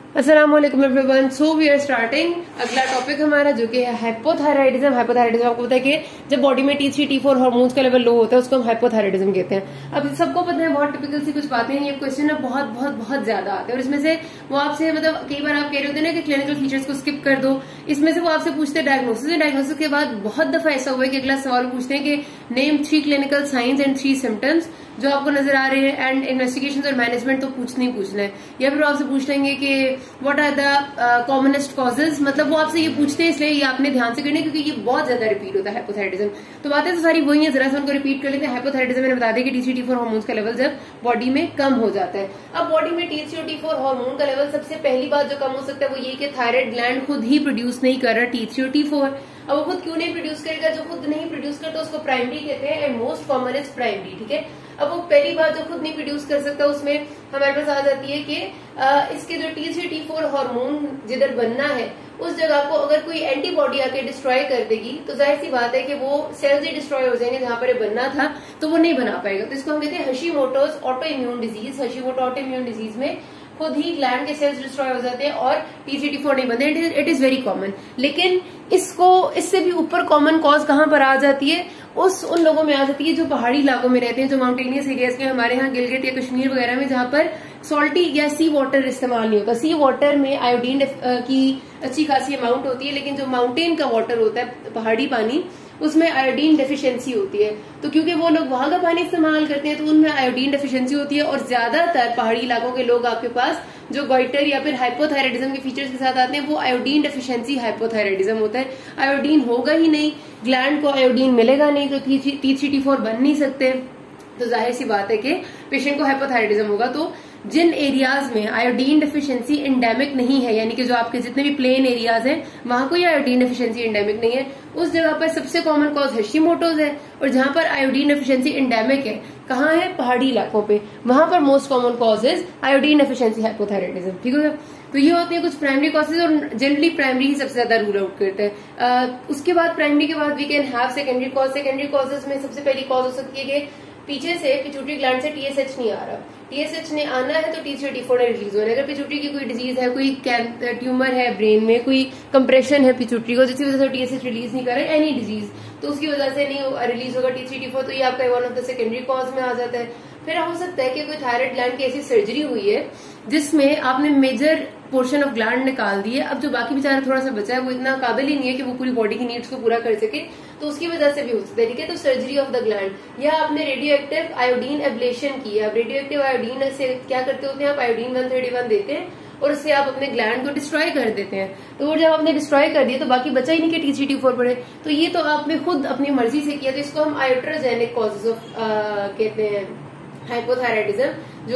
अस्सलाम वालेकुम everyone. So we are starting अगला टॉपिक हमारा जो कि है हाइपोथायराइडिज्म। हाइपोथायराइडिज्म आपको पता है कि जब बॉडी में T3 T4 हार्मोन्स का लेवल लो होता है उसको हम हाइपोथायराइडिज्म कहते हैं। अब सबको पता है, बहुत टिपिकल सी कुछ बातें हैं। ये क्वेश्चन ना बहुत बहुत बहुत ज्यादा आते हैं और इसमें से वो आपसे मतलब कई बार आप कह रहे होते हैं ना कि क्लिनिकल फीचर्स को स्किप कर दो, इसमें से वो आपसे पूछते हैं डायग्नोसिस। डायग्नोसिस के बाद बहुत दफा ऐसा हुआ है कि अगला सवाल पूछते हैं कि name 3 clinical science and 3 symptoms जो आपको नजर आ रहे हैं एंड इन्वेस्टिगेशन और मैनेजमेंट तो पूछना ही पूछना है। या फिर आपसे पूछ लेंगे कि what are the commonest causes, मतलब वो आपसे ये पूछते हैं, इसलिए ये आपने ध्यान से करना है क्योंकि ये बहुत ज्यादा रिपीट होता है हाइपोथायराइडिज्म। तो बातें तो सारी वही है, जरा से उनको रिपीट कर लेते हैं। हाइपोथायराइडिज्म मैंने बता दिया कि T3 T4 हार्मोन्स का लेवल जब बॉडी में कम हो जाता है। अब बॉडी में T3 और T4 हार्मोन का लेवल सबसे पहली बात जो कम हो सकता है वो ये कि थायराइड ग्लैंड खुद ही प्रोड्यूस नहीं कर रहा T3 और T4। अब वो खुद क्यों नहीं प्रोड्यूस करेगा? जो खुद नहीं प्रोड्यूस करता उसको प्राइमरी कहते हैं and most common is primary. ठीक है, अब वो पहली बात जो खुद नहीं प्रोड्यूस कर सकता उसमें हमारे पास आ जाती है कि इसके जो T3 T4 हार्मोन जिधर बनना है उस जगह को अगर कोई एंटीबॉडी आके डिस्ट्रॉय कर देगी तो जाहिर सी बात है कि वो सेल्स ही डिस्ट्रॉय हो जाएंगे जहां पर ये बनना था, तो वो नहीं बना पाएगा। तो इसको हम कहते हैं Hashimoto's auto immune disease. Hashimoto auto immune disease में खुद ही ग्लैंड के सेल्स डिस्ट्रॉय हो जाते हैं और T3 T4 नहीं बनते। It is very common. लेकिन इससे भी ऊपर कॉमन कॉज कहां पर आ जाती है? उन लोगों में आ जाती है जो पहाड़ी इलाकों में रहते हैं, जो माउंटेनियस एरियाज में, हमारे यहाँ गिलगित या कश्मीर वगैरह में, जहां पर सॉल्टी या सी वाटर इस्तेमाल नहीं होता। सी वाटर में आयोडीन की अच्छी खासी अमाउंट होती है, लेकिन जो माउंटेन का वाटर होता है, पहाड़ी पानी, उसमें आयोडीन डेफिशिएंसी होती है। तो क्योंकि वो लोग वहां का पानी इस्तेमाल करते हैं तो उनमें आयोडीन डेफिशिएंसी होती है। और ज्यादातर पहाड़ी इलाकों के लोग आपके पास जो गोइटर या फिर हाइपोथायराइडिज्म के फीचर्स के साथ आते हैं वो आयोडीन डेफिशिएंसी हाइपोथायराइडिज्म होता है। आयोडीन होगा ही नहीं, ग्लैंड को आयोडीन मिलेगा नहीं, तो T3 T4 बन नहीं सकते, तो जाहिर सी बात है कि पेशेंट को हाइपोथायराइडिज्म होगा। तो जिन एरियाज में आयोडीन डेफिशिएंसी एंडेमिक नहीं है, यानी कि जो आपके जितने भी प्लेन एरियाज हैं वहां कोई आयोडीन डेफिशिएंसी एंडेमिक नहीं है, उस जगह पर सबसे कॉमन कॉज हशीमोटोज है। और जहां पर आयोडीन डेफिशिएंसी एंडेमिक है, कहाँ है? पहाड़ी इलाकों पे, वहां पर most common cause is iodine deficiency hypothyroidism. ठीक है, तो ये होते हैं कुछ प्राइमरी कॉजेज और जनरली प्राइमरी ही सबसे ज्यादा रूल आउट करते हैं। उसके बाद प्राइमरी के बाद we can have secondary cause. Secondary causes में सबसे पहली कॉज हो सकती है कि पीछे से पिट्यूटरी ग्लैंड से TSH नहीं आ रहा। TSH ने आना है तो T3 T4 ने रिलीज होना है। अगर पिट्यूटरी की कोई डिजीज है, कोई ट्यूमर है ब्रेन में, कोई कंप्रेशन है पिट्यूटरी को जिसकी वजह से TSH रिलीज नहीं कर रहा है, एनी डिजीज, तो उसकी वजह से नहीं रिलीज होगा T3 T4, तो ये आपका one of the secondary cause में आ जाता है। फिर हो सकता है कि कोई थायराइड ग्लैंड की ऐसी सर्जरी हुई है जिसमें आपने मेजर पोर्शन ऑफ ग्लैंड निकाल दी है, अब जो बाकी बेचारा थोड़ा सा बचा है वो इतना काबिल ही नहीं है कि वो पूरी बॉडी की नीड्स को पूरा कर सके, तो उसकी वजह से भी हो सकता है। ठीक है, तो सर्जरी ऑफ द ग्लैंड, या आपने रेडियो एक्टिव आयोडीन एब्लेशन की है। अब रेडियो एक्टिव आयोडीन से क्या करते होते हैं, आप आयोडीन 131 देते हैं और उससे आप अपने ग्लैंड को डिस्ट्रॉय कर देते हैं। तो वो जब आपने डिस्ट्रॉय कर दिया तो बाकी बचा ही नहीं कि T3 T4 पड़े, तो ये तो आपने खुद अपनी मर्जी से किया। तो इसको हम आयोट्रोजेनिक कॉजेज ऑफ कहते हैं हाइपोथायराइडिज्म, जो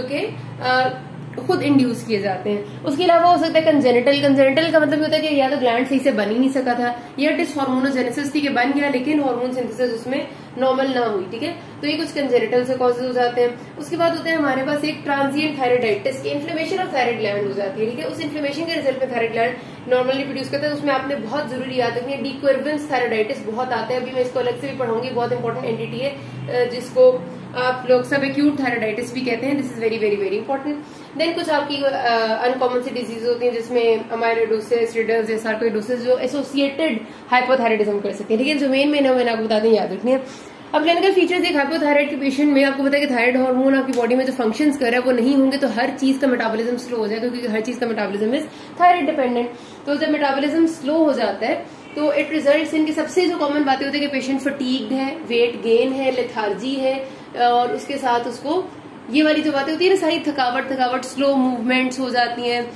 कि खुद इंड्यूस किए जाते हैं। उसके अलावा हो सकता है कंजेनिटल। कंजेनिटल का मतलब होता है कि या तो ग्लैंड सही से बन ही नहीं सका था, या डिसहार्मोनोजेनेसिस थी कि बन गया लेकिन हार्मोन सिंथेसिस उसमें नॉर्मल ना हुई। ठीक है, तो ये कुछ कंजेनिटल से कॉजेज हो जाते हैं। उसके बाद होते हैं हमारे पास एक ट्रांजिएंट थायराइडाइटिस की इन्फ्लेमेशन ऑफ थायराइड ग्लैंड हो जाती है। ठीक है, उस इन्फ्लेमेशन के रिजल्ट में थायराइड ग्लैंड नॉर्मली प्रोड्यूस करता है। उसमें आपने बहुत जरूरी याद रखनी है, डिक्वेर्वेंस थायराइडाइटिस बहुत आता है। अभी मैं इसको अलग से भी पढ़ाऊंगी, बहुत इंपॉर्टेंट एंटिटी है जिसको आप लोग सब एक्यूट थायराइडाइटिस भी कहते हैं। This is very very very important. Then कुछ आपकी अनकॉमन सी डिजीज होती है जिसमें अमाइलोइडोसिस, रिडल्स या सार्कोइडोसिस जो एसोसिएटेड हाइपोथायराइडिज्म कर सकते हैं। ठीक है, जो मेन मैंने आपको बता दें, याद रखनी है। अब क्लिनिकल फीचर्स एक हाइपोथायराइड के पेशेंट में आपको पता है कि थायराइड हार्मोन आपकी बॉडी में जो फंक्शंस कर रहा है वो नहीं होंगे तो हर चीज का मेटाबॉलिज्म स्लो हो जाएगा, क्योंकि हर चीज का मेटाबॉलिज्म इज थायराइड डिपेंडेंट। तो जब मेटाबॉलिज्म स्लो हो जाता है तो इट रिजल्ट्स इन की सबसे जो कॉमन बातें होती है कि पेशेंट फटीग्ड है, वेट गेन है, लेथार्जी है, और उसके साथ उसको ये वाली जो बातें होती है ना, सारी थकावट, स्लो मूवमेंट्स हो जाती हैं,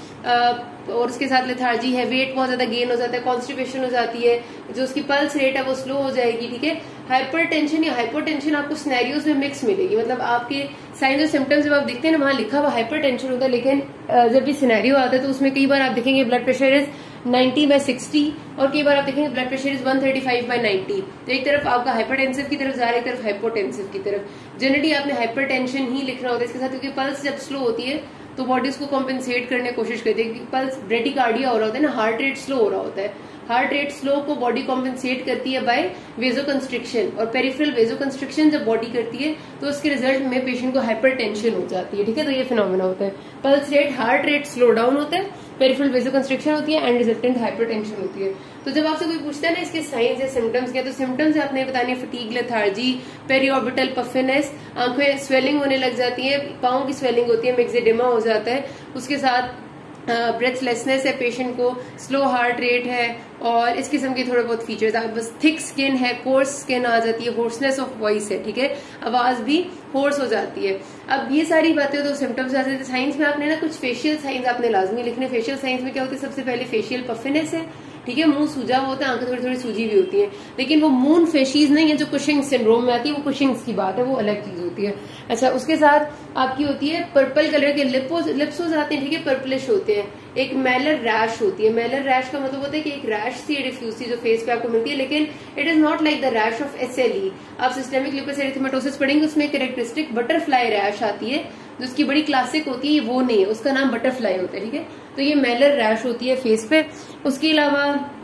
और उसके साथ लेथार्जी है, वेट बहुत ज्यादा गेन हो जाता है, कॉन्स्टिपेशन हो जाती है, जो उसकी पल्स रेट है वो स्लो हो जाएगी। ठीक है, हाइपरटेंशन या हाइपोटेंशन आपको सिनेरियोज में मिक्स मिलेगी, मतलब आपके साइंस और सिम्टम्स जब आप देखते हैं ना वहां लिखा हुआ हाइपरटेंशन होता है, लेकिन जब भी सिनेरियो आता है तो उसमें कई बार आप देखेंगे ब्लड प्रेशर इज 90/60 और कई बार आप देखेंगे ब्लड प्रेशर इज 135/90। तो एक तरफ आपका हाइपरटेंसिव की तरफ जा रहा है, एक तरफ हाइपोटेंसिव की तरफ। जनरली आपने हाइपरटेंशन ही लिखना होता है इसके साथ, क्योंकि पल्स जब स्लो होती है तो बॉडी उसको कॉम्पेंसेट करने की कोशिश करती है। पल्स ब्रेडिकार्डिया हो रहा होता है ना, हार्ट रेट स्लो हो रहा होता है, हार्ट रेट स्लो को बॉडी कॉम्पेंसेट करती है बाय वेजोकंस्ट्रिक्शन, और पेरिफेरल वेजोकंस्ट्रिक्शन जब बॉडी करती है तो उसके रिजल्ट में पेशेंट को हाइपरटेंशन हो जाती है। ठीक है, तो ये फिनोमेना होता है। Pulse rate, heart rate slow down होता है पेरिफेरल वेसोकंस्ट्रिक्शन होती है एंड रिजल्टेंट हाइपरटेंशन होती है। तो जब आपसे कोई पूछता है ना इसके साइंस या सिम्टम्स क्या, तो सिम्टम्स आपने बतानी है फटीग, लेथार्जी, पेरीऑर्बिटल पफिनेस, आंखें स्वेलिंग होने लग जाती है, पाँव की स्वेलिंग होती है, मिक्सेडेमा हो जाता है, उसके साथ ब्रेथलेसनेस है पेशेंट को, स्लो हार्ट रेट है और इस किस्म के थोड़े बहुत फीचर्स। बस थिक स्किन है, कोर्स स्किन आ जाती है, होर्सनेस ऑफ वॉइस है, ठीक है, आवाज भी होर्स हो जाती है। अब ये सारी बातें तो सिम्टम्स आ जाते हैं। साइंस में आपने ना कुछ फेशियल साइंस आपने लाजमी लिखने। फेशियल साइंस में क्या होती है, सबसे पहले फेशियल पफिनेस है, ठीक है, मुंह सूजा होता है, आंखें थोड़ी थोड़ी सूजी भी होती है, लेकिन वो मून फेशीज नहीं है जो कुशिंग सिंड्रोम में आती है, वो कुशिंग्स की बात है, वो अलग चीज होती है। अच्छा, उसके साथ आपकी होती है पर्पल कलर के लिप्स हो जाते हैं, ठीक है, पर्पलिश होते हैं। एक मेलर रैश होती है। मेलर रैश का मतलब होता है कि एक रैश सी डिफ्यूज सी जो फेस पे आपको मिलती है, लेकिन it is not like the rash of SLE। आप सिस्टेमिक लुपस एरिथेमेटोसिस पढ़ेंगे, उसमें कैरेक्टरिस्टिक बटरफ्लाई रैश आती है जो उसकी बड़ी क्लासिक होती है, वो नहीं है, उसका नाम बटरफ्लाई होता है, ठीक है। तो ये मेलर रैश होती है फेस पे। उसके अलावा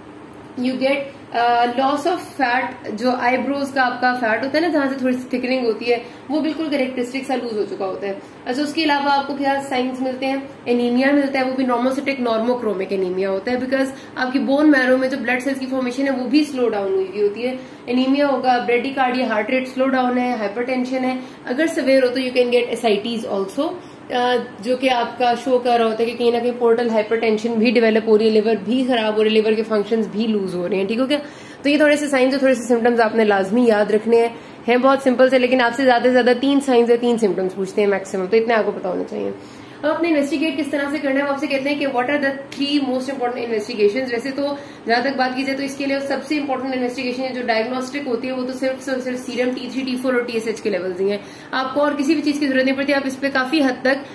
you get loss of fat, जो आईब्रोज का आपका फैट होता है ना, जहां से थोड़ी सी थिकनिंग होती है, वो बिल्कुल कैरेक्टरिस्टिक सा लूज हो चुका होता है। अच्छा, उसके अलावा आपको क्या साइंस मिलते हैं, एनीमिया मिलता है, वो भी नॉर्मोसिटिक नॉर्मोक्रोमिक एनीमिया होता है, बिकॉज आपकी बोन मैरो में जो ब्लड सेल्स की फॉर्मेशन है वो भी स्लो डाउन हुई होती है। एनीमिया होगा, bradycardia, heart rate slow down है, हाइपरटेंशन है, अगर सवेयर हो तो you can get ascites also, जो कि आपका शो कर रहा होता है कि कहीं ना कहीं पोर्टल हाइपरटेंशन भी डेवलप हो रही है, लिवर भी खराब हो रही है, लिवर के फंक्शंस भी लूज हो रहे हैं, ठीक हो क्या। तो ये थोड़े से साइंस और थोड़े से सिम्टम्स आपने लाजमी याद रखने हैं बहुत सिंपल से, लेकिन आपसे ज्यादा से ज्यादा 3 साइंस या 3 सिम्टम्स पूछते हैं मैक्सिमम, तो इतने आपको पता होना चाहिए। अब अपने इन्वेस्टिगेट किस तरह से करना है, वो आपसे कहते हैं कि what are the 3 most important investigations. वैसे तो जहां तक बात की जाए तो इसके लिए सबसे इंपॉर्टेंट इन्वेस्टिगेशन जो डायग्नोस्टिक होती है वो तो सिर्फ सीरम T3, T4 और TSH के लेवल्स ही हैं। आपको और किसी भी चीज की जरूरत नहीं पड़ती, आप इस पे काफी हद तक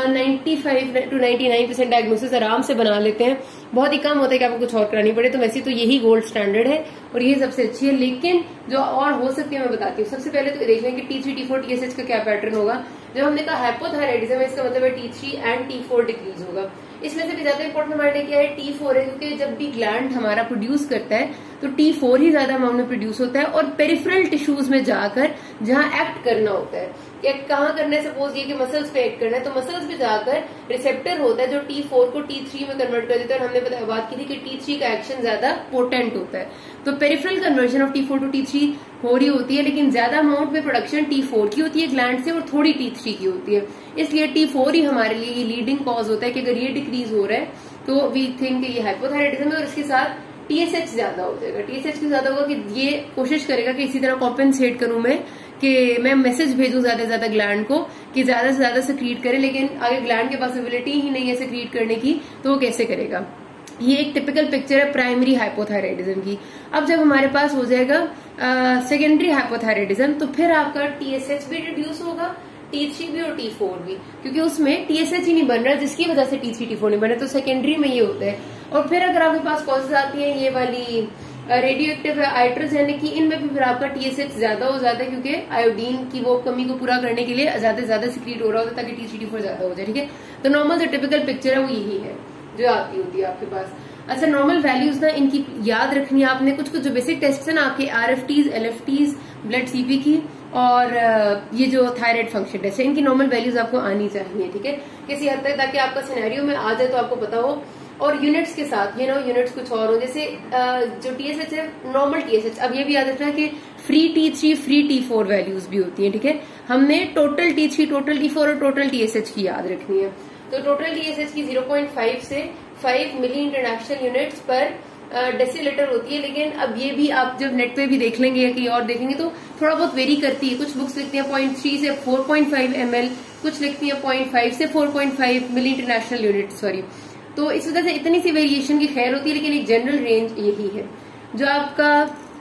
95 to 99% डायग्नोसिस आराम से बना लेते हैं। बहुत ही कम होता है कि आपको कुछ और करानी पड़े, तो वैसे तो यही गोल्ड स्टैंडर्ड है और यही सबसे अच्छी है। लेकिन जो और हो सकती है मैं बताती हूँ। सबसे पहले तो देख लें कि T3, T4, TSH का क्या पैटर्न होगा। जब हमने कहा हाइपोथायराइडिज्म है, इसका मतलब है T3 एंड T4 डिक्रीज होगा। इसमें से भी ज्यादा इंपॉर्टेंट हमारे लिए क्या है, T4 है, क्योंकि जब भी ग्लैंड हमारा प्रोड्यूस करता है तो T4 ही ज्यादा अमाउंट में प्रोड्यूस होता है और पेरिफेरल टिश्यूज में जाकर जहां एक्ट करना होता है, एक्ट कहाँ करना है, सपोज ये कि मसल्स पे एक्ट करना है, तो मसल्स पे जाकर रिसेप्टर होता है जो T4 को T3 में कन्वर्ट कर देता है। और हमने बात की थी कि T3 का एक्शन ज्यादा पोटेंट होता है, तो peripheral conversion of T4 to T3 हो रही होती है, लेकिन ज्यादा अमाउंट में प्रोडक्शन T4 की होती है ग्लैंड से और थोड़ी T3 की होती है। इसलिए T4 ही हमारे लिए लीडिंग कॉज होता है कि अगर ये डिक्रीज हो रहा है तो वी थिंक ये हाइपोथायराइडिज्म है। और इसके साथ TSH ज्यादा हो जाएगा। TSH क्यों ज्यादा होगा कि ये कोशिश करेगा कि इसी तरह कॉम्पेंसेट करूं मैं, कि मैं मैसेज भेजूं ज्यादा से ज्यादा ग्लैंड को कि ज्यादा से ज्यादा सिक्रीट करे, लेकिन आगे ग्लैंड के पास एबिलिटी ही नहीं है सिक्रीट करने की, तो वो कैसे करेगा। ये एक टिपिकल पिक्चर है प्राइमरी हाइपोथायराइडिज्म की। अब जब हमारे पास हो जाएगा सेकेंडरी हाइपोथायराइडिज्म, तो फिर आपका TSH भी रिड्यूस होगा, T3 भी और T4 भी, क्योंकि उसमें TSH ही नहीं बन रहा, जिसकी वजह से T3, T4 नहीं बन रहा, तो सेकेंडरी में ये होता है। और फिर अगर आपके पास कॉजेज आती है ये वाली रेडियो एक्टिव आइट्रोजेनिक की, इनमें भी फिर आपका TSH ज्यादा हो जाता है, क्योंकि आयोडीन की वो कमी को पूरा करने के लिए ज्यादा से ज्यादा सिक्रीट हो रहा होता है ताकि T3, T4 ज्यादा हो जाए, ठीक है। तो नॉर्मल जो टिपिकल पिक्चर है वो यही है जो आती होती है आपके पास। अच्छा, नॉर्मल वैल्यूज ना इनकी याद रखनी है आपने। कुछ जो बेसिक टेस्ट है ना आपके RFTs, LFTs, ब्लड CP की और ये जो थायराइड फंक्शन टेस्ट है, इनकी नॉर्मल वैल्यूज आपको आनी चाहिए, ठीक है, किसी हद तक, ताकि आपका सिनेरियो में आ जाए तो आपको पता हो। और यूनिट्स के साथ यूनिट्स कुछ और हो, जैसे जो TSH है नॉर्मल TSH। अब ये भी याद रखना है कि free T3, free T4 values भी होती हैं, ठीक है। हमने टोटल T3, टोटल T4 और टोटल TSH की याद रखनी है। तो टोटल TSH की 0.5 से 5 मिली इंटरनेशनल यूनिट्स पर डेसीलीटर होती है। लेकिन अब ये भी आप जब नेट पे भी देख लेंगे या कहीं और देखेंगे तो थोड़ा बहुत वेरी करती है। कुछ बुक्स लिखती हैं 0.3 से 4.5 ml, कुछ लिखती हैं 0.5 से 4.5 मिली इंटरनेशनल यूनिट, सॉरी। तो इस वजह से इतनी सी वेरिएशन की खैर होती है, लेकिन एक जनरल रेंज यही है। जो आपका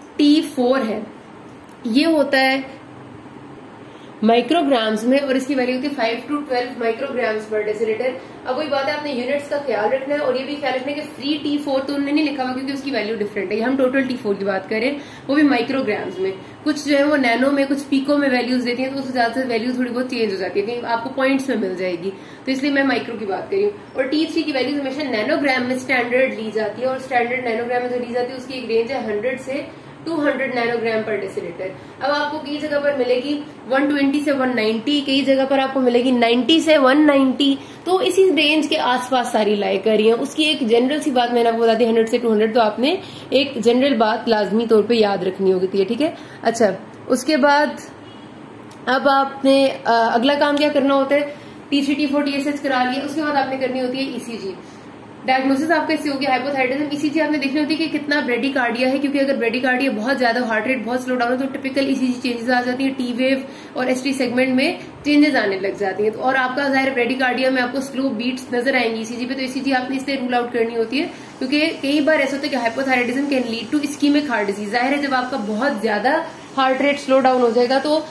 T4 है ये होता है माइक्रोग्राम्स में और इसकी वैल्यू होती है 5 to 12 माइक्रोग्राम्स पर डेसीलीटर। अब वही बात है, आपने यूनिट्स का ख्याल रखना है और ये भी ख्याल रखना है कि फ्री T4 तो उन्होंने नहीं लिखा हुआ क्योंकि उसकी वैल्यू डिफरेंट है। हम टोटल T4 की बात करें, वो भी माइक्रोग्राम्स में। कुछ जो है वो नैनो में, कुछ पीको में वैल्यूज देती है, तो उससे ज्यादा वैल्यू थोड़ी बहुत चेंज हो जाती है, कहीं आपको पॉइंट्स में मिल जाएगी, तो इसलिए मैं माइक्रो की बात कर रही हूँ। और T3 की वैल्यू हमेशा नैनोग्राम में स्टैंडर्ड ली जाती है और स्टैंडर्ड नैनोग्राम में जो ली जाती है उसकी एक रेंज है 100 से 200 नैनोग्राम पर डेसीलीटर। अब आपको कई जगह पर मिलेगी 120 से 190, कई जगह पर आपको मिलेगी 90 से 190। तो इसी रेंज के आसपास सारी लाई कर रही है। उसकी एक जनरल सी बात मैंने आपको बता दी 100 से 200, तो आपने एक जनरल बात लाजमी तौर पे याद रखनी होगी है, ठीक है। अच्छा, उसके बाद अब आपने अगला काम क्या करना होता है, T3 T4 TSH करा लिया, उसके बाद आपने करनी होती है ECG। डायग्नोसिस आपका इससे हो गया हाइपोथायराइडिज्म। ECG आपने देखनी होती है कि कितना ब्रेडिकार्डिया है, क्योंकि अगर ब्रेडिकार्डिया बहुत ज्यादा, हार्ट रेट बहुत स्लो डाउन है, तो टिपिकल ECG चेंजेस आ जाती है, T वेव और ST सेगमेंट में चेंजेस आने लग जाती है। तो और आपका जाहिर ब्रेडिकार्डिया में आपको स्लो बीट्स नजर आएंगी ECG पे, तो ECG आपने इसलिए रूल आउट करनी होती है क्योंकि कई बार ऐसा होता है कि hypothyroidism can lead to ischaemic heart disease. जाहिर है जब आपका बहुत ज्यादा हार्ट रेट स्लो डाउन हो जाएगा तो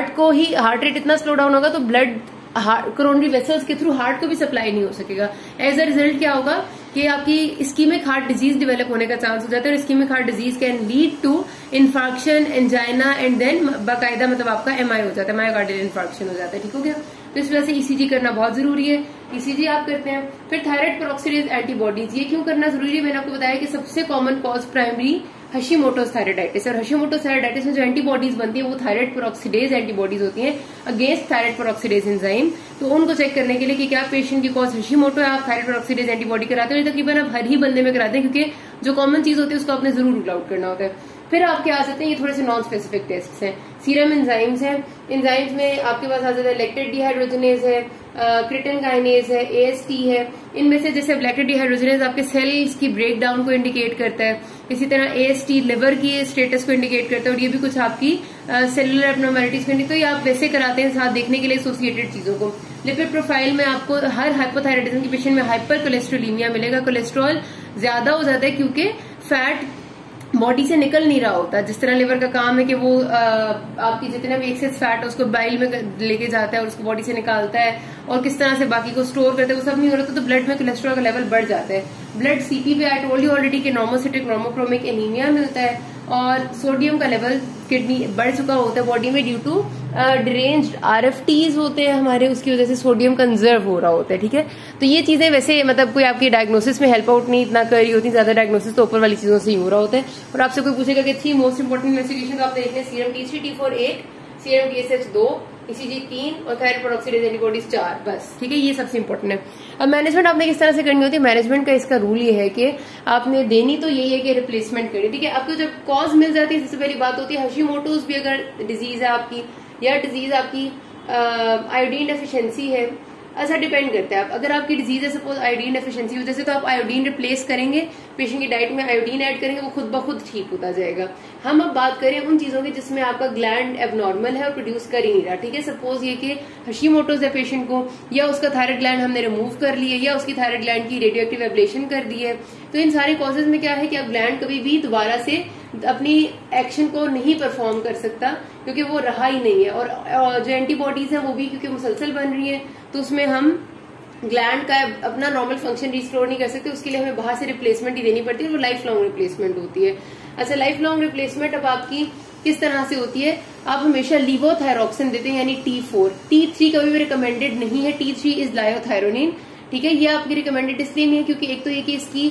हार्ट रेट इतना स्लो डाउन होगा तो ब्लड कोरोनरी वेसल्स के थ्रू हार्ट को भी सप्लाई नहीं हो सकेगा। एज अ रिजल्ट क्या होगा कि आपकी इस्कीमिक हार्ट डिजीज डेवलप होने का चांस हो जाता है, और ischaemic heart disease can lead to infarction, angina and then बाकायदा मतलब आपका MI हो जाता है, मायोकार्डियल इन्फार्क्शन हो जाता है, ठीक हो गया। तो इस वजह से ECG करना बहुत जरूरी है। ECG आप करते हैं। फिर थायराइड पेरोक्सिडेज एंटीबॉडीज, ये क्यों करना जरूरी है, मैंने आपको बताया कि सबसे common cause primary Hashimoto's thyroiditis, और हशीमोटोस थायराइडाइटिस में जो एंटीबॉडीज बनती है वो थायराइड पेरोक्सिडेज एंटीबॉडीज होती हैं अगेंस्ट थायराइड पेरोक्सिडेज एंजाइम। तो उनको चेक करने के लिए कि क्या पेशेंट की कॉज हशीमोटो है, आप थायराइड पेरोक्सिडेज एंटीबॉडी कराते हो। तकरीबन आप हर ही बंदे में कराते हैं, क्योंकि जो कॉमन चीज होती है उसको आपने जरूर रूल आउट करना होता है। फिर आपके आ सकते हैं, ये थोड़े से नॉन स्पेसिफिक टेस्ट हैं, सीरम एंजाइम्स हैं। एंजाइम्स में आपके पास आ जाता है लैक्टेट डिहाइड्रोजनेज है, क्रिटिन काइनेज है, AST है। इनमें से जैसे लैक्टेट डिहाइड्रोजनेज आपके सेल्स की ब्रेकडाउन को इंडिकेट करता है, इसी तरह AST लिवर की स्टेटस को इंडिकेट करता है, और ये भी कुछ आपकी सेलुलर एब्नॉर्मैलिटीज को इंडिकेट, तो ये आप वैसे कराते हैं साथ देखने के लिए एसोसिएटेड चीजों को। लिपिड प्रोफाइल में आपको हर हाइपोथायराइडिज्म के पेशेंट में हाइपर कोलेस्ट्रोलीमिया मिलेगा। कोलेस्ट्रॉल ज्यादा हो जाता है क्योंकि फैट बॉडी से निकल नहीं रहा होता। जिस तरह लिवर का काम है कि वो आपकी जितना भी एक्सेस फैट है उसको बाइल में लेके जाता है और उसको बॉडी से निकालता है, और किस तरह से बाकी को स्टोर करता है, वो सब नहीं हो रहा तो ब्लड में कोलेस्ट्रॉल का लेवल बढ़ जाता है। ब्लड CP पे आई टोल्ड यू ऑलरेडी कि नॉर्मोसिटिक नॉर्मोक्रोमिक एनीमिया मिलता है, और सोडियम का लेवल किडनी बढ़ चुका होता है बॉडी में ड्यू टू डिरेंज्ड RFTs होते हैं हमारे, उसकी वजह से सोडियम कंजर्व हो रहा होता है, ठीक है। तो ये चीजें वैसे मतलब कोई आपकी डायग्नोसिस में हेल्प आउट नहीं इतना कर रही होती, ज्यादा डायग्नोसिस तो ऊपर वाली चीजों से ही हो रहा होता है। और आपसे कोई पूछेगा कि 3 मोस्ट इंपोर्टेंट इन्वेस्टिगेशन, तो आप देखते हैं serum T3 T4 1, serum TSH 2, ECG 3 और थायराइड पेरोक्सिडेज एंटीबॉडीज 4, बस, ठीक है। ये सबसे इंपॉर्टेंट है। अब मैनेजमेंट आपने किस तरह से करनी होती है, मैनेजमेंट का इसका रूल ये है कि आपने देनी तो यही है कि रिप्लेसमेंट करें, ठीक है। आपको जब कॉज मिल जाती है, सबसे पहली बात होती है हशीमोटोस भी अगर डिजीज है आपकी, या डिजीज आपकी आयोडीन डेफिशिएंसी है, ऐसा डिपेंड करता है। अगर आपकी डिजीज है सपोज आयोडीन डेफिशिएंसी की वजह से, तो आप आयोडीन रिप्लेस करेंगे, पेशेंट की डाइट में आयोडीन ऐड करेंगे, वो खुद ब खुद ठीक होता जाएगा। हम अब बात करें उन चीजों की जिसमें आपका ग्लैंड एबनॉर्मल है और प्रोड्यूस कर ही नहीं रहा, ठीक है। सपोज ये कि हशीमोटोस है पेशेंट को, या उसका थायराइड ग्लैंड हमने रिमूव कर लिया, या उसकी थायराइड ग्लैंड की रेडियोएक्टिव एब्लेशन कर दी है, तो इन सारे कॉजेज में क्या है कि अब ग्लैंड कभी भी दोबारा से अपनी एक्शन को नहीं परफॉर्म कर सकता, क्योंकि वो रहा ही नहीं है। और जो एंटीबॉडीज है वो भी क्योंकि मुसलसल बन रही है, तो उसमें हम ग्लैंड का अपना नॉर्मल फंक्शन रिस्टोर नहीं कर सकते, उसके लिए हमें बाहर से रिप्लेसमेंट ही देनी पड़ती है, और वो लाइफ लॉन्ग रिप्लेसमेंट होती है। अच्छा, लाइफ लॉन्ग रिप्लेसमेंट अब आपकी किस तरह से होती है, आप हमेशा लीवोथायरोक्सिन देते हैं, यानी T4। T3 कभी भी रिकमेंडेड नहीं है, T3 इज लायोथायरोनिन, ठीक है। ये आपकी रिकमेंडेड इसलिए नहीं है क्योंकि एक तो ये कि इसकी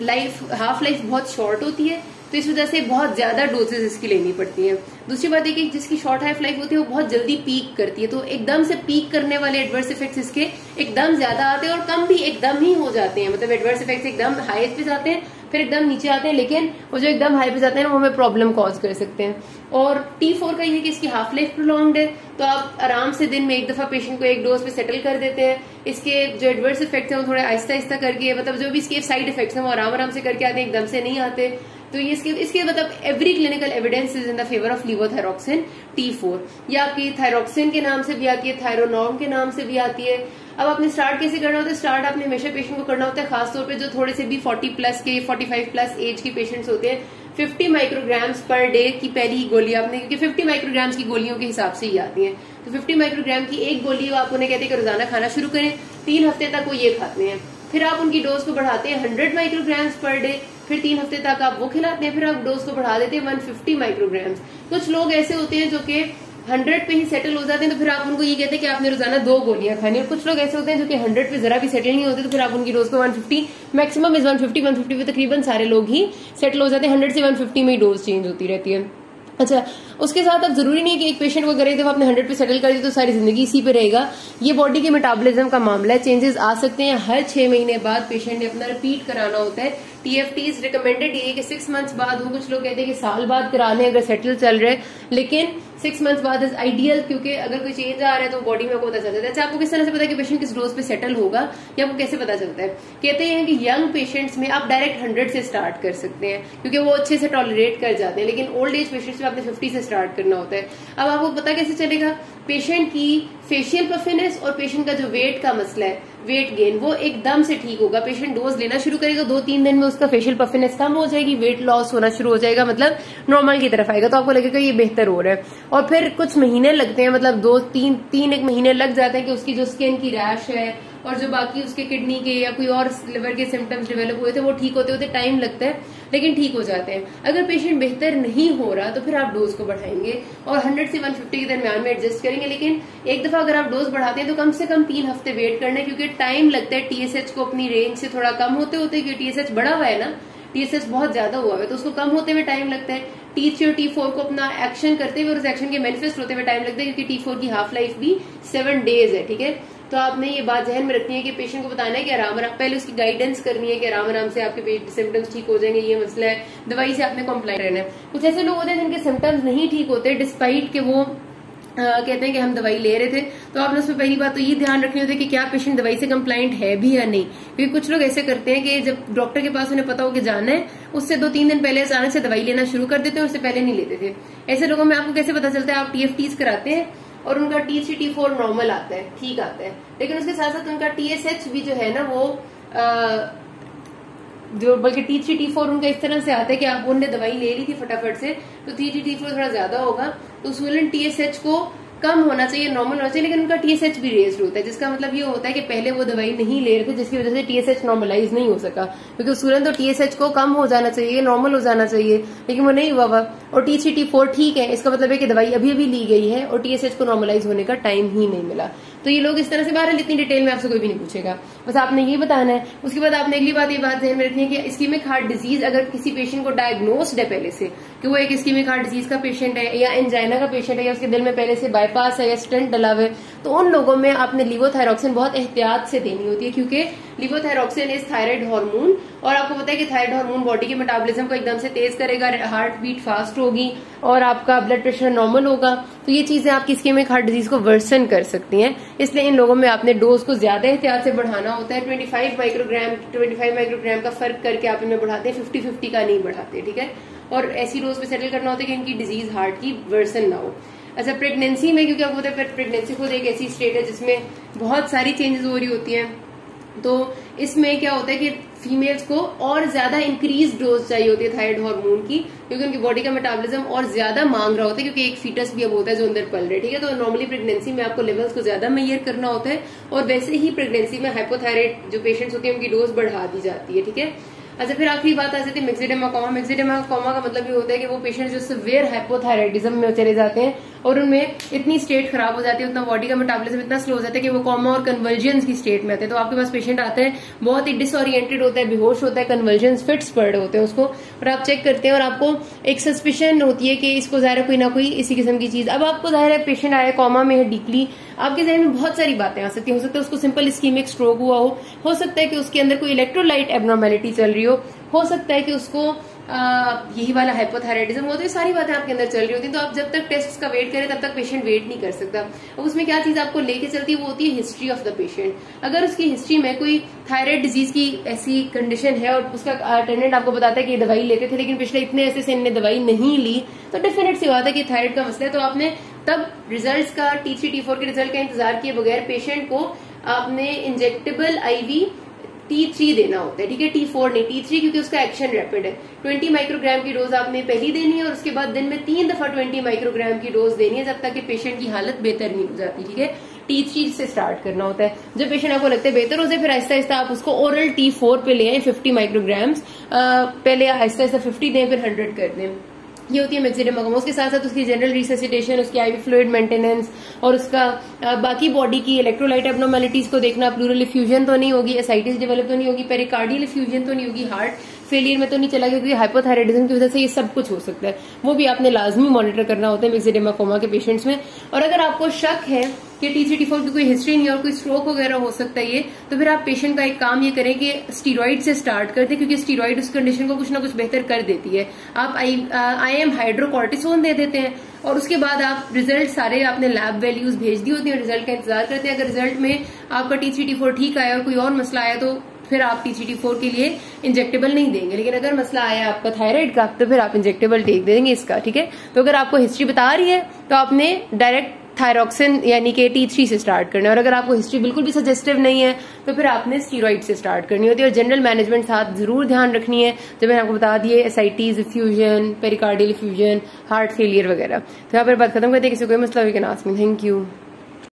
हाफ लाइफ बहुत शॉर्ट होती है, तो इस वजह से बहुत ज्यादा डोजेस इसकी लेनी पड़ती है। दूसरी बात है कि जिसकी शॉर्ट हाफ लाइफ होती है वो बहुत जल्दी पीक करती है, तो एकदम से पीक करने वाले एडवर्स इफेक्ट्स इसके एकदम ज्यादा आते हैं, और कम भी एकदम ही हो जाते हैं। मतलब एडवर्स इफेक्ट्स एकदम हाईएस्ट पे जाते हैं, फिर एकदम नीचे आते हैं, लेकिन वो जो एकदम हाई पे जाते हैं वो हमें प्रॉब्लम कॉज कर सकते हैं। और T4 का ये कि इसकी हाफ लाइफ प्रोलॉन्ग्ड है, तो आप आराम से दिन में एक दफा पेशेंट को एक डोज पे सेटल कर देते हैं। इसके जो एडवर्स इफेक्ट्स हैं वो थोड़े आहिस्ता आहिस्ता करके, मतलब जो भी इसके साइड इफेक्ट्स हैं वो आराम आराम से करके आते हैं, एकदम से नहीं आते। तो ये इसके मतलब every clinical evidence is in the favour of levothyroxine T4। ये आपकी थायरोक्सिन के नाम से भी आती है, थायरोनॉर्म के नाम से भी आती है। अब आपने स्टार्ट कैसे करना होता है, स्टार्ट आपने हमेशा पेशेंट को करना होता है, खासतौर पे जो थोड़े से भी 40 प्लस के 45 प्लस एज के पेशेंट्स होते हैं, 50 माइक्रोग्राम्स पर डे की पहली ही गोली आपने, क्योंकि 50 माइक्रोग्राम्स की गोलियों के हिसाब से ही आती है, तो 50 माइक्रोग्राम की एक गोली आप उन्हें कहते हैं कि रोजाना खाना शुरू करें, 3 हफ्ते तक वो ये खाते हैं। फिर आप उनकी डोज को बढ़ाते हैं 100 माइक्रोग्राम्स पर डे, फिर 3 हफ्ते तक आप वो खिलाते हैं, फिर आप डोज को बढ़ा देते हैं 150 माइक्रोग्राम्स। कुछ लोग ऐसे होते हैं जो कि 100 पे ही सेटल हो जाते हैं तो फिर आप उनको ये कहते हैं कि आपने रोजाना 2 गोलियां खानी है। कुछ लोग ऐसे होते हैं जो कि 100 पे जरा भी सेटल नहीं होते, तो फिर आप उनकी डोज को 150 मैक्सिमम इज 150 पे तकरीबन सारे लोग ही सेटल हो जाते हैं। 100 से 150 में ही डोज चेंज होती रहती है। अच्छा, उसके साथ अब जरूरी नहीं है कि एक पेशेंट को अगर एक दफा आपने 100 पे सेटल कर दी तो सारी जिंदगी इसी पे रहेगा। ये बॉडी के मेटाबॉलिज्म का मामला है, चेंजेस आ सकते हैं। हर 6 महीने बाद पेशेंट ने अपना रिपीट कराना होता है। TFTs रिकमेंडेड ये कि 6 मंथ्स बाद हो, कुछ लोग कहते हैं कि साल बाद कराने अगर सेटल चल रहे, लेकिन 6 मंथ्स बाद इज आइडियल, क्योंकि अगर कोई चेंज आ रहा है तो बॉडी में आपको पता चलता है। अच्छा, आपको किस तरह से पता है कि पेशेंट किस डोज पे सेटल होगा, या आपको कैसे पता चलता है? कहते हैं कि यंग पेशेंट्स में आप डायरेक्ट 100 से स्टार्ट कर सकते हैं क्योंकि वो अच्छे से टॉलरेट कर जाते हैं, लेकिन ओल्ड एज पेशेंट्स में आपने 50 से स्टार्ट करना होता है। अब आपको पता कैसे चलेगा? पेशेंट की फेशियल पफिनेस और पेशेंट का जो वेट का मसला है, वेट गेन, वो एकदम से ठीक होगा। पेशेंट डोज लेना शुरू करेगा, 2-3 दिन में उसका फेशियल पफिनेस कम हो जाएगी, वेट लॉस होना शुरू हो जाएगा, मतलब नॉर्मल की तरफ आएगा, तो आपको लगेगा ये बेहतर हो रहा है। और फिर कुछ महीने लगते हैं, मतलब 2-3 महीने लग जाते हैं कि उसकी जो स्किन की रैश है और जो बाकी उसके किडनी के या कोई और लिवर के सिम्टम्स डेवलप हुए थे वो ठीक होते होते टाइम लगता है, लेकिन ठीक हो जाते हैं। अगर पेशेंट बेहतर नहीं हो रहा तो फिर आप डोज को बढ़ाएंगे और 100 से 150 के दरमियान में एडजस्ट करेंगे। लेकिन एक दफा अगर आप डोज बढ़ाते हैं तो कम से कम 3 हफ्ते वेट करना है, क्योंकि टाइम लगता है TSH को अपनी रेंज से थोड़ा कम होते होते, क्योंकि TSH बढ़ा हुआ है ना, TSH बहुत ज्यादा हुआ है तो उसको कम होते हुए टाइम लगता है। T3 और T4 को अपना एक्शन करते हुए और उस एक्शन के मैनिफेस्ट होते हुए टाइम लगता है, क्योंकि T4 की हाफ लाइफ भी 7 डेज है। ठीक है, तो आपने ये बात जहन में रखनी है कि पेशेंट को बताना है कि आराम आराम, पहले उसकी गाइडेंस करनी है कि आराम आराम से आपके सिम्टम्स ठीक हो जाएंगे, ये मसला है, दवाई से आपने कॉम्प्लाइंट रहना है। कुछ ऐसे लोग होते हैं जिनके सिम्टम्स नहीं ठीक होते डिस्पाइट के वो कहते हैं कि हम दवाई ले रहे थे, तो आपने उसमें पहली बात तो ये ध्यान रखनी होती है कि क्या पेशेंट दवाई से कंप्लाइंट है भी या नहीं। क्योंकि कुछ लोग ऐसे करते हैं कि जब डॉक्टर के पास उन्हें पता हो कि जाना है, उससे 2-3 दिन पहले अचानक से दवाई लेना शुरू कर देते हैं, उससे पहले नहीं लेते थे। ऐसे लोगों में आपको कैसे पता चलता है? आप TFTs कराते हैं और उनका T3 T4 नॉर्मल आता है, ठीक आता है, लेकिन उसके साथ साथ उनका TSH भी जो है ना वो जो बल्कि T3 T4 उनका इस तरह से आता है कि आप उन्होंने दवाई ले ली थी फटाफट से, तो T3 T4 थोड़ा ज्यादा होगा, तो स्वोलन TSH को कम होना चाहिए, नॉर्मल होना चाहिए, लेकिन उनका TSH भी रेज्ड होता है, जिसका मतलब ये होता है कि पहले वो दवाई नहीं ले रहे थे, जिसकी वजह से TSH नॉर्मलाइज नहीं हो सका। क्योंकि स्वोलन तो TSH को कम हो जाना चाहिए, नॉर्मल हो जाना चाहिए, लेकिन वो नहीं हुआ। और T3 T4 ठीक है, इसका मतलब है कि दवाई अभी अभी ली गई है और TSH को नॉर्मलाइज होने का टाइम ही नहीं मिला। तो ये लोग इस तरह से बाहर, इतनी डिटेल में आपसे कोई भी नहीं पूछेगा, बस आपने ये बताना है। उसके बाद आपने अगली बात ये बात ध्यान में रखनी है कि इस्कीमिक हार्ट डिजीज अगर किसी पेशेंट को डायग्नोस्ड है पहले से कि वो एक इस्कीमिक हार्ट डिजीज का पेशेंट है या एंजाइना का पेशेंट है या उसके दिल में पहले से बाईपास है या स्टेंट डला हुआ है, तो उन लोगों में आपने लिवोथायरॉक्सिन बहुत एहतियात से देनी होती है, क्योंकि लिवोथायरॉक्सिन इज थायराइड हार्मोन, और आपको पता है कि थायराइड हार्मोन बॉडी के मेटाबॉलिज्म को एकदम से तेज करेगा, हार्ट बीट फास्ट होगी और आपका ब्लड प्रेशर नॉर्मल होगा। तो ये चीजें आपकी इस्कीमिक हार्ट डिजीज को वर्सन कर सकती हैं, इसलिए इन लोगों में आपने डोज को ज्यादा एहतियात से बढ़ाना होता है। 25 माइक्रोग्राम का फर्क करके आप इनमें बढ़ाते हैं, 50-50 का नहीं बढ़ाते, ठीक है। और ऐसी डोज पे सेटल करना होता है कि इनकी डिजीज हार्ट की वर्सन ना हो। अच्छा, प्रेगनेंसी में, क्योंकि आपको पता है प्रेगनेंसी खुद एक ऐसी स्टेट है जिसमें बहुत सारी चेंजेस हो रही होती हैं, तो इसमें क्या होता है कि फीमेल्स को और ज्यादा इंक्रीज डोज चाहिए होती है थायराइड हार्मोन की, क्योंकि उनकी बॉडी का मेटाबॉलिज्म और ज्यादा मांग रहा होता है, क्योंकि एक फीटस भी अब होता है जो अंदर पल रहा है, ठीक है। तो नॉर्मली प्रेगनेंसी में आपको लेवल्स को ज्यादा मेजर करना होता है, और वैसे ही प्रेगनेंसी में हाइपोथायराइड जो पेशेंट्स होती है उनकी डोज बढ़ा दी जाती है, ठीक है। अच्छा, फिर आखिरी बात आ जाती है मिक्सेडेमा कॉमा। मिक्सेडेमा कॉमा का मतलब ये होता है कि वो पेशेंट जो सिवियर हाइपोथायराइडिज्म में चले जाते हैं और उनमें इतनी स्टेट खराब हो जाती है, उतना बॉडी का मेटाबॉलिज्म इतना स्लो हो जाता है कि वो कॉमा और कन्वर्जन्स की स्टेट में आते हैं। तो आपके पास पेशेंट आते हैं बहुत ही डिसओरिएंटेड होता है, बेहोश होता है, कन्वर्जन्स फिट्स पड़ रहे होते हैं उसको, और आप चेक करते हैं और आपको एक सस्पिशन होती है कि इसको जाहिर है कोई ना कोई इसी किस्म की चीज। अब आपको जाहिर है पेशेंट आया कॉमा में है डीपली, आपके जहन में बहुत सारी बातें आ सकती है। हो सकता है उसको सिंपल इस्कीमिक स्ट्रोक हुआ हो सकता है कि उसके अंदर कोई इलेक्ट्रोलाइट एब्नॉर्मेलिटी चल रही हो सकता है कि उसको यही वाला हाइपोथायराइडिज्म हो, तो ये सारी बातें आपके अंदर चल रही होती हैं। तो आप जब तक टेस्ट का वेट करें तब तक पेशेंट वेट नहीं कर सकता। अब उसमें क्या चीज आपको लेके चलती है, वो होती है हिस्ट्री ऑफ द पेशेंट। अगर उसकी हिस्ट्री में कोई थायराइड डिजीज की ऐसी कंडीशन है और उसका अटेंडेंट आपको बताता है कि दवाई लेते थे लेकिन पिछले इतने ऐसे से इनने दवाई नहीं ली, तो डेफिनेट सी बात है कि थायराइड का मसला है। तो आपने तब रिजल्ट्स का T3 T4 के रिजल्ट का इंतजार किए बगैर पेशेंट को आपने इंजेक्टेबल IV T3 देना होता है, ठीक है, T4 नहीं, T3, क्योंकि उसका एक्शन रैपिड है। 20 माइक्रोग्राम की डोज आपने पहली देनी है और उसके बाद दिन में 3 दफा 20 माइक्रोग्राम की डोज देनी है जब तक कि पेशेंट की हालत बेहतर नहीं हो जाती, ठीक है। T3 से स्टार्ट करना होता है। जब पेशेंट आपको लगता है बेहतर हो जाए, फिर आहिस्ता आहिस्ता आप उसको ओरल T4 पे ले आए 50 माइक्रोग्राम्स, पहले आहिस्ता आहिस्ता 50 दें फिर 100 कर दें। ये होती है मेक्सिडेमाकोमा। उसके साथ साथ उसकी जनरल रिससिटेशन, उसकी आईवी फ्लूइड मेंटेनेंस और उसका बाकी बॉडी की इलेक्ट्रोलाइट एब्नॉर्मैलिटीज को देखना। प्लूरल इफ्यूजन तो नहीं होगी, एसाइटिस डेवलप तो नहीं होगी, पेरिकार्डियल इफ्यूजन तो नहीं होगी, हार्ट फेलियर में तो नहीं चला गया, क्योंकि हाइपोथायराइडिज्म की वजह से ये सब कुछ हो सकता है। वो भी आपने लाजमी मॉनिटर करना होता है मेक्सिडेमाकोमा के पेशेंट्स में। और अगर आपको शक है कि T3 T4 की कोई हिस्ट्री नहीं है और कोई स्ट्रोक वगैरह हो सकता है ये, तो फिर आप पेशेंट का एक काम ये करें कि स्टीरॉइड से स्टार्ट कर दें, क्योंकि स्टीरॉइड उस कंडीशन को कुछ ना कुछ बेहतर कर देती है। आप IM हाइड्रोकॉर्टिसोन दे देते हैं और उसके बाद आप रिजल्ट सारे आपने लैब वैल्यूज भेज दी होती है, रिजल्ट का इंतजार करते हैं। अगर रिजल्ट में आपका T3 T4 ठीक आया और कोई और मसला आया तो फिर आप T3 T4 के लिए इंजेक्टेबल नहीं देंगे। लेकिन अगर मसला आया आपका थायराइड का तो फिर आप इंजेक्टेबल देंगे इसका, ठीक है। तो अगर आपको हिस्ट्री बता रही है तो आपने डायरेक्ट थायरॉक्सिन यानी कि T3 से स्टार्ट करना है। और अगर आपको हिस्ट्री बिल्कुल भी सजेस्टिव नहीं है तो फिर आपने स्टीरॉइड से स्टार्ट करनी होती है। और जनरल मैनेजमेंट साथ जरूर ध्यान रखनी है, जब मैंने आपको बता दिए ascites, effusion, pericardial effusion, heart failure वगैरह। तो यहाँ पर बात खत्म करते हैं। किसी कोई मसला हो can ask me. Thank you.